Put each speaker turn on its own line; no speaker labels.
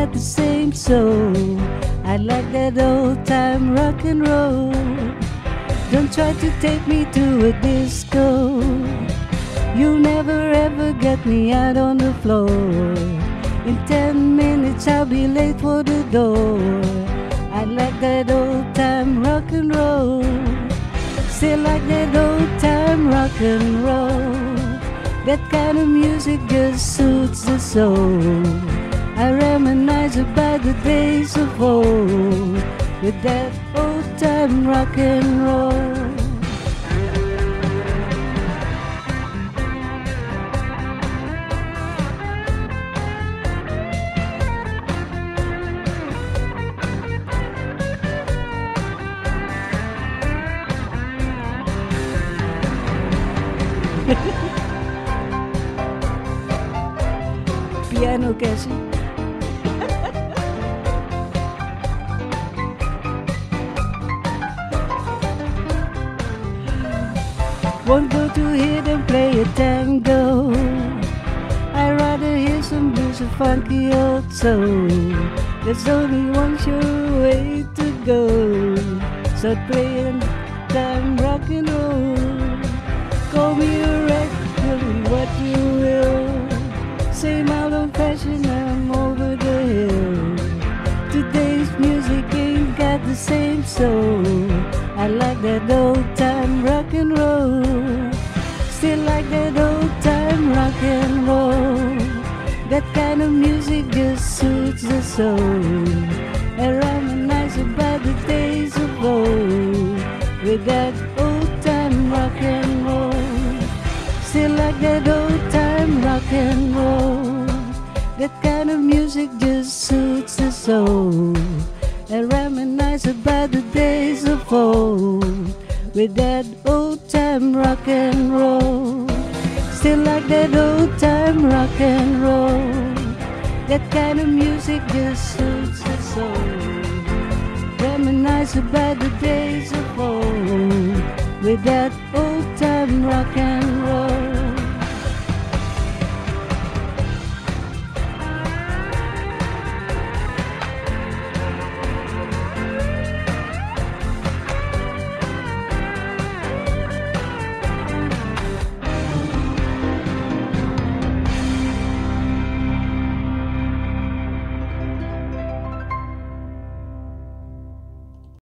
got the same soul. I like that old time rock and roll. Don't try to take me to a disco. You'll never ever get me out on the floor. In 10 minutes I'll be late for the door. I like that old time rock and roll. Still like that old time rock and roll. That kind of music just suits the soul. I reminisce about the days of old with that old time rock and roll. Piano Cassie. Won't go to hear them play a tango. I'd rather hear some blues or funky old soul. There's only one sure way to go. So playing time rock and roll. Call me a wreck, tell me what you will. Same old fashioned, I'm over the hill. Today's music ain't got the same soul. I like that old time rock and roll. Still like that old time rock and roll. That kind of music just suits the soul. I reminisce about the days of old with that old time rock and roll. Still like that old time rock and roll. That kind of music just suits the soul. I reminisce about the days of old with that old time rock and roll. Still like that old time rock and roll. That kind of music just suits the soul. Reminisce about the days of old with that old time rock and roll.